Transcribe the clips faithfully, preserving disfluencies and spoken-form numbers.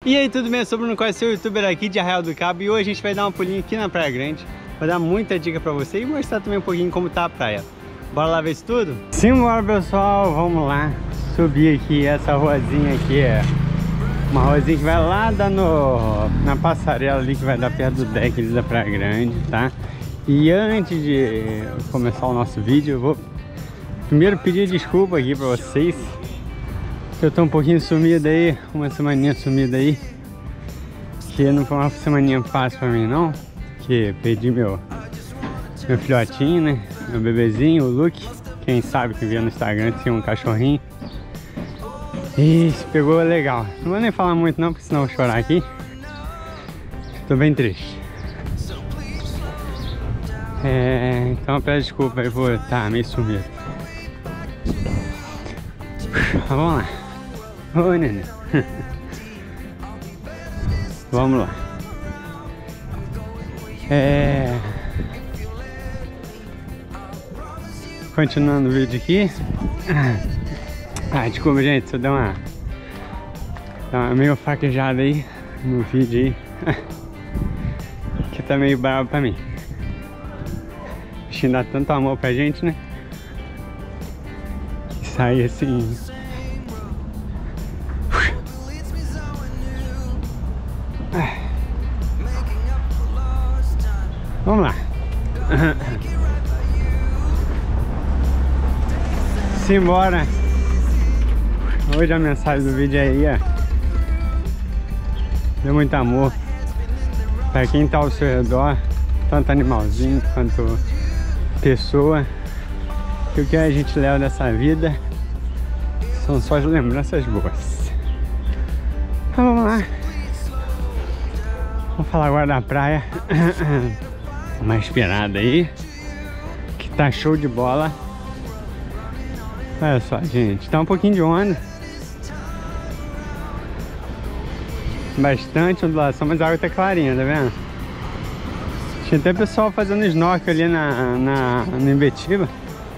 E aí, tudo bem? Eu sou o Bruno Costa, seu youtuber aqui de Arraial do Cabo. E hoje a gente vai dar um pulinho aqui na Praia Grande. Vou dar muita dica pra você e mostrar também um pouquinho como tá a praia. Bora lá ver isso tudo? Simbora, pessoal, vamos lá subir aqui essa ruazinha aqui. É uma ruazinha que vai lá dar no, na passarela ali, que vai dar perto do deck ali da Praia Grande, tá? E antes de começar o nosso vídeo, eu vou primeiro pedir desculpa aqui pra vocês, que eu tô um pouquinho sumido aí, uma semaninha sumida aí, que não foi uma semaninha fácil pra mim não, que perdi meu, meu filhotinho, né, meu bebezinho, o Luke, quem sabe que via no Instagram, tinha um cachorrinho, e se pegou legal. Não vou nem falar muito não, porque senão eu vou chorar aqui, tô bem triste. É, então peço desculpa aí por estar meio sumido. Vamos lá. Oi, neném. Vamos lá. É... Continuando o vídeo aqui. Ah, desculpa, gente, se eu der uma, dar uma meio fraquejada aí no vídeo aí. Que tá meio bravo pra mim. O bichinho dá tanto amor pra gente, né? Que sai assim. Vamos lá. Simbora. Hoje a mensagem do vídeo aí é: dê muito amor para quem tá ao seu redor, tanto animalzinho quanto pessoa. Que o que a gente leva dessa vida são só as lembranças boas. Então vamos lá. Vamos falar agora da praia. Uma esperada aí, que tá show de bola. Olha só, gente, tá um pouquinho de onda, bastante ondulação, mas a água tá clarinha, tá vendo? Tinha até pessoal fazendo snorkel ali na, na, no Imbetiba.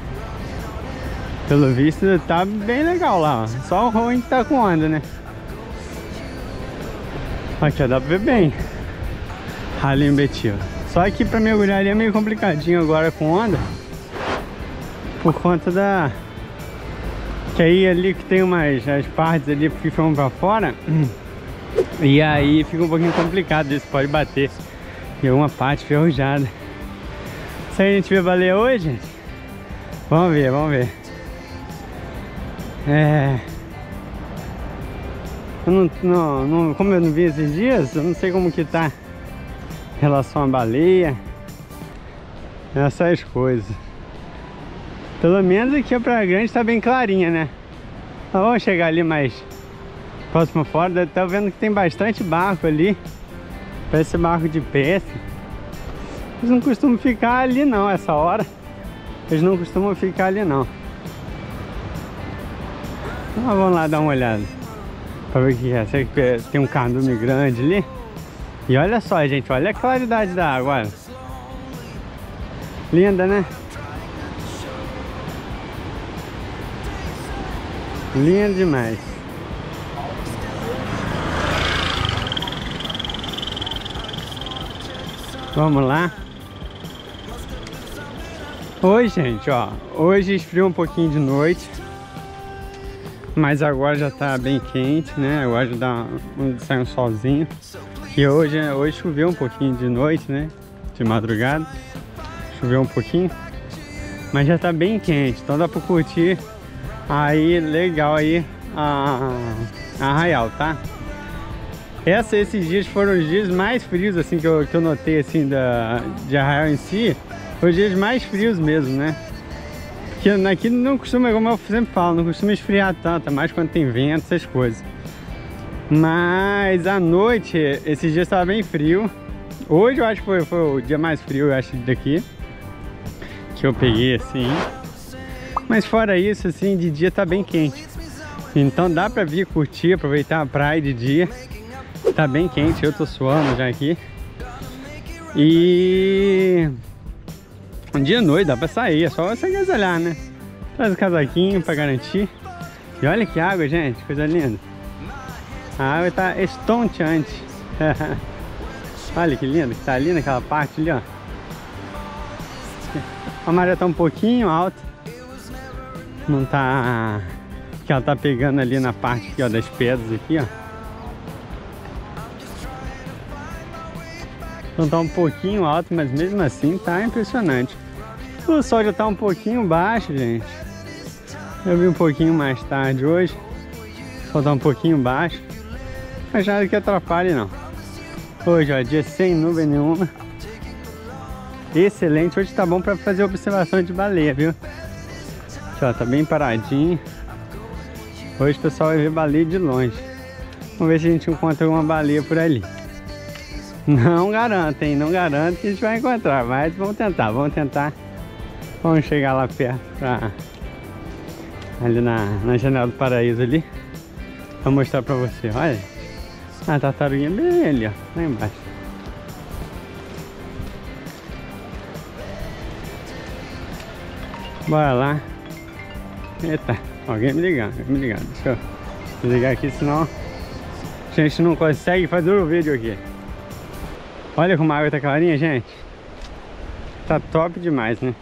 Pelo visto tá bem legal lá, ó. Só o ruim que tá com onda, né? Aqui ó, dá pra ver bem ali em Imbetiba. Só que pra mergulhar ali é meio complicadinho agora com onda, por conta da... que aí ali que tem umas as partes ali que ficam pra fora, e aí fica um pouquinho complicado, isso pode bater em alguma parte ferrujada. Se a gente vê baleia hoje, gente, vamos ver, vamos ver. É... Eu não, não, não, como eu não vi esses dias, eu não sei como que tá em relação à baleia, essas coisas. Pelo menos aqui a Praia Grande tá bem clarinha, né? Então vamos chegar ali mais próximo fora. Tá vendo que tem bastante barco ali. Parece barco de pesca. Eles não costumam ficar ali não, essa hora. Eles não costumam ficar ali não. Então vamos lá dar uma olhada pra ver o que é. Será que tem um cardume grande ali? E olha só, gente, olha a claridade da água, olha. Linda, né? Linda demais. Vamos lá. Oi, gente, ó. Hoje esfriou um pouquinho de noite, mas agora já tá bem quente, né? Agora já dá um, sai um solzinho. E hoje, hoje choveu um pouquinho de noite, né? De madrugada. Choveu um pouquinho, mas já tá bem quente, então dá pra curtir aí, legal aí a, a Arraial, tá? Essa, esses dias foram os dias mais frios, assim, que eu, que eu notei, assim, da, de Arraial em si. Foram os dias mais frios mesmo, né? Porque aqui não costuma, como eu sempre falo, não costuma esfriar tanto, mais quando tem vento, essas coisas. Mas à noite, esses dias estava bem frio. Hoje eu acho que foi, foi o dia mais frio, eu acho, daqui, que eu peguei, assim. Mas fora isso, assim, de dia tá bem quente. Então dá pra vir curtir, aproveitar a praia de dia. Tá bem quente, eu tô suando já aqui. E... um dia à noite dá pra sair, é só você agasalhar, né? Traz o casaquinho pra garantir. E olha que água, gente, coisa linda. A água tá estonteante. Olha que lindo que tá ali naquela parte ali, ó. A maré tá um pouquinho alta. Não tá... que ela tá pegando ali na parte aqui, ó, das pedras aqui, ó. Então tá um pouquinho alto, mas mesmo assim tá impressionante. O sol já tá um pouquinho baixo, gente. Eu vi um pouquinho mais tarde hoje. O sol tá um pouquinho baixo. Mas nada que atrapalhe não. Hoje, ó, dia sem nuvem nenhuma. Excelente. Hoje tá bom pra fazer observação de baleia, viu? Aqui, ó, tá bem paradinho. Hoje o pessoal vai ver baleia de longe. Vamos ver se a gente encontra alguma baleia por ali. Não garanto, hein? Não garanto que a gente vai encontrar. Mas vamos tentar, vamos tentar. Vamos chegar lá perto, pra... ali na, na janela do paraíso ali. Vou mostrar pra você, olha. A tartaruguinha bem ali, ó, lá embaixo. Bora lá. Eita, alguém me ligando, alguém me ligando. Deixa eu desligar aqui, senão a gente não consegue fazer o vídeo aqui. Olha como a água tá clarinha, gente. Tá top demais, né?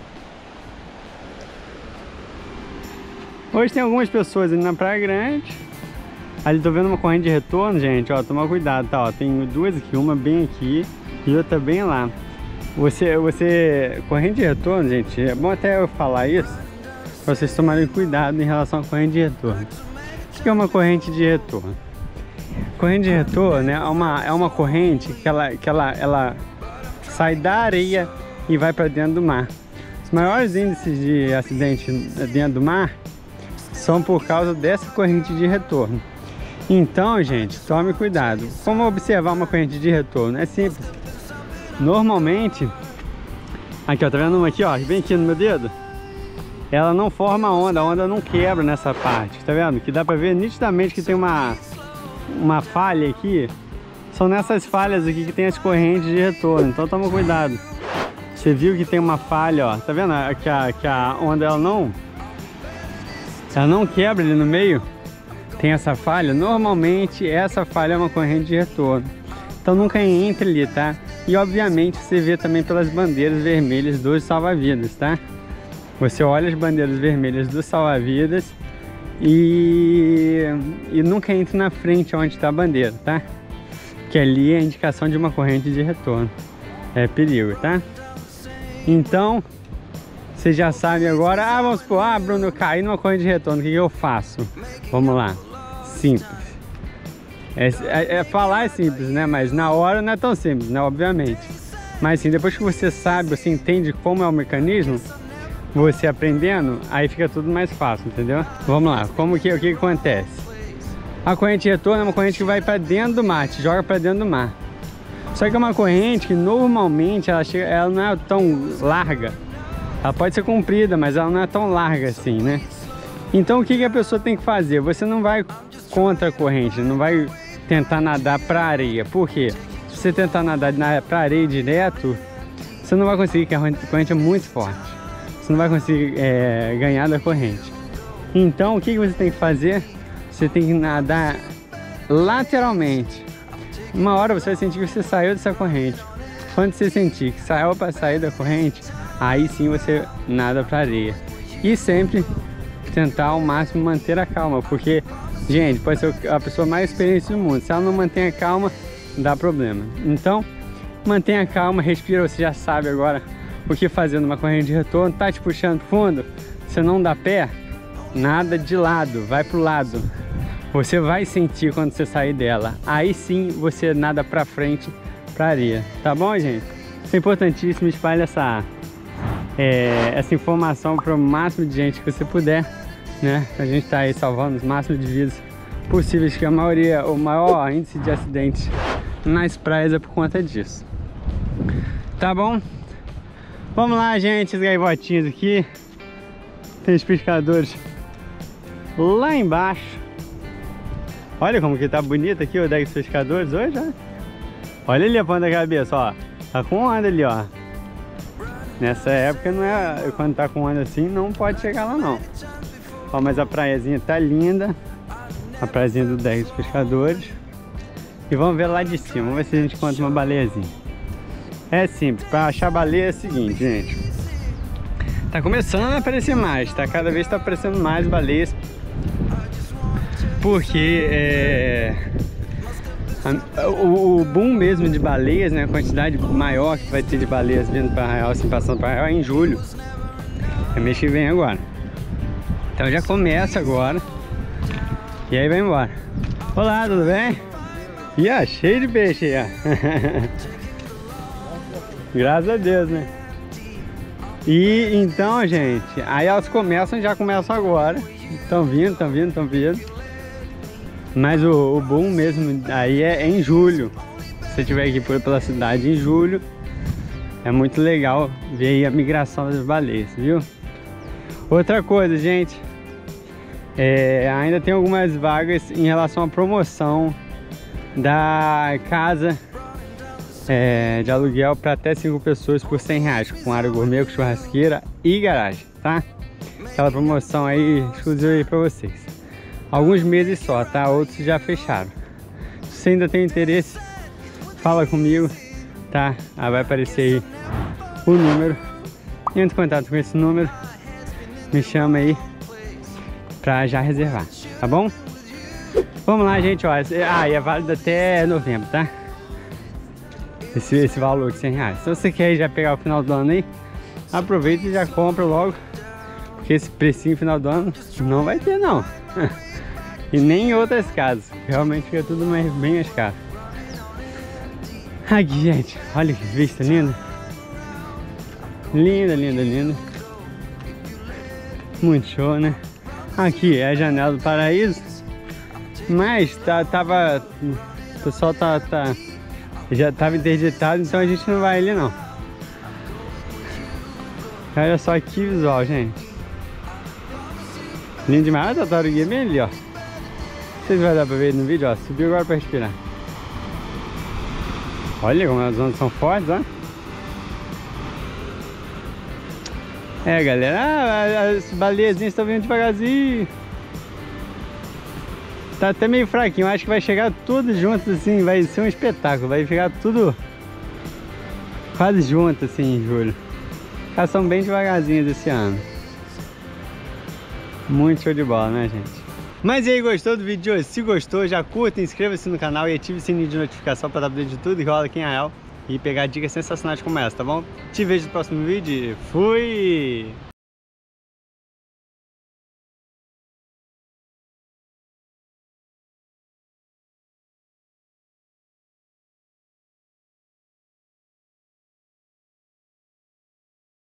Hoje tem algumas pessoas ali na Praia Grande. Ali tô vendo uma corrente de retorno, gente, ó, toma cuidado, tá, ó, tem duas aqui, uma bem aqui e outra bem lá. Você, você, corrente de retorno, gente, é bom até eu falar isso, pra vocês tomarem cuidado em relação à corrente de retorno. O que é uma corrente de retorno? Corrente de retorno, né, é uma, é uma corrente que, ela, que ela, ela sai da areia e vai para dentro do mar. Os maiores índices de acidente dentro do mar são por causa dessa corrente de retorno. Então, gente, tome cuidado. Como observar uma corrente de retorno? É simples. Normalmente, aqui, ó, tá vendo uma aqui, ó, bem aqui no meu dedo? Ela não forma onda, a onda não quebra nessa parte, tá vendo? Que dá pra ver nitidamente que tem uma, uma falha aqui. São nessas falhas aqui que tem as correntes de retorno, então toma cuidado. Você viu que tem uma falha, ó, tá vendo? Que a, que a onda, ela não, ela não quebra ali no meio. Tem essa falha, normalmente essa falha é uma corrente de retorno. Então nunca entre ali, tá? E obviamente você vê também pelas bandeiras vermelhas dos salva-vidas, tá? Você olha as bandeiras vermelhas dos salva-vidas e, e nunca entre na frente onde está a bandeira, tá? Que ali é a indicação de uma corrente de retorno. É perigo, tá? Então, você já sabe agora. Ah, vamos supor, ah, Bruno, eu caí numa corrente de retorno, o que, que eu faço? Vamos lá. Simples. É, é, é, falar é simples, né? Mas na hora não é tão simples, né? Obviamente. Mas assim, depois que você sabe, você entende como é o mecanismo, você aprendendo, aí fica tudo mais fácil, entendeu? Vamos lá, como que, o que acontece? A corrente de retorno é uma corrente que vai para dentro do mar, te joga para dentro do mar. Só que é uma corrente que normalmente ela, chega, ela não é tão larga. Ela pode ser comprida, mas ela não é tão larga assim, né? Então o que, que a pessoa tem que fazer? Você não vai contra a corrente, não vai tentar nadar para a areia. Por quê? Se você tentar nadar para a areia direto, você não vai conseguir, porque a corrente é muito forte. Você não vai conseguir é, ganhar da corrente. Então o que, que você tem que fazer? Você tem que nadar lateralmente. Uma hora você vai sentir que você saiu dessa corrente. Quando você sentir que saiu para sair da corrente, aí sim você nada para a areia. E sempre tentar ao máximo manter a calma, porque, gente, pode ser a pessoa mais experiente do mundo. Se ela não mantém a calma, dá problema. Então, mantenha a calma, respira. Você já sabe agora o que fazer numa corrente de retorno. Tá te puxando fundo, você não dá pé, nada de lado, vai pro lado. Você vai sentir quando você sair dela. Aí sim você nada pra frente, pra areia. Tá bom, gente? Isso é importantíssimo. Espalhe essa, é, essa informação para o máximo de gente que você puder, né? A gente tá aí salvando os máximos de vidas possíveis, que a maioria, o maior índice de acidentes nas praias é por conta disso. Tá bom? Vamos lá, gente, as gaivotinhas aqui. Tem os pescadores lá embaixo. Olha como que tá bonito aqui o deck dos pescadores hoje, ó. Olha ali a ponta da cabeça, ó. Tá com onda ali, ó. Nessa época não é... Quando tá com onda assim, não pode chegar lá, não. Ó, mas a praiazinha tá linda. a praiazinha do Deck dos Pescadores. E vamos ver lá de cima, vamos ver se a gente encontra uma baleiazinha. É simples, para achar baleia é o seguinte, gente. Tá começando a aparecer mais, tá? Cada vez tá aparecendo mais baleias. Porque é... o, o boom mesmo de baleias, né? A quantidade maior que vai ter de baleias vindo para Arraial, assim, passando para Arraial é em julho. É mês que vem agora. Então já começa agora. E aí vai embora. Olá, tudo bem? E ó, cheio de peixe aí, ó. Graças a Deus, né? E então, gente, aí elas começam, já começam agora. Estão vindo, estão vindo, estão vindo. Mas o, o boom mesmo aí é, é em julho. Se você estiver aqui por, pela cidade em julho, é muito legal ver aí a migração das baleias, viu? Outra coisa, gente, é, ainda tem algumas vagas em relação à promoção da casa é, de aluguel para até cinco pessoas por cem reais, com área gourmet, com churrasqueira e garagem, tá? Aquela promoção aí exclusiva aí para vocês. Alguns meses só, tá? Outros já fecharam. Se você ainda tem interesse, fala comigo, tá? Ah, vai aparecer aí o número. Entre em contato com esse número, me chama aí pra já reservar, tá bom? Vamos lá, gente, ó. Ah, e é válido até novembro, tá? Esse, esse valor de cem reais. Se você quer já pegar o final do ano aí, aproveita e já compra logo. Porque esse precinho final do ano não vai ter, não. E nem em outras casas. Realmente fica tudo mais, bem mais caro. Aqui, gente. Olha que vista linda. Linda, linda, linda. Muito show, né? Aqui é a janela do paraíso. Mas tá, tava... O pessoal tá, tá, já tava interditado, então a gente não vai ali não. Olha só que visual, gente. Lindo demais. Olha a tartaruguinha bem ali, ó. Não sei se vai dar pra ver no vídeo, ó. Subiu agora pra respirar. Olha como as ondas são fortes, ó. É, galera, ah, as baleiazinhas estão vindo devagarzinho. Tá até meio fraquinho, acho que vai chegar tudo junto assim, vai ser um espetáculo. Vai ficar tudo quase junto assim em julho. Elas são bem devagarzinhas esse ano. Muito show de bola, né, gente? Mas e aí, gostou do vídeo de hoje? Se gostou, já curta, inscreva-se no canal e ative o sininho de notificação para dar update de tudo que rola aqui em Arraial e pegar dicas sensacionais como essa, tá bom? Te vejo no próximo vídeo. Fui!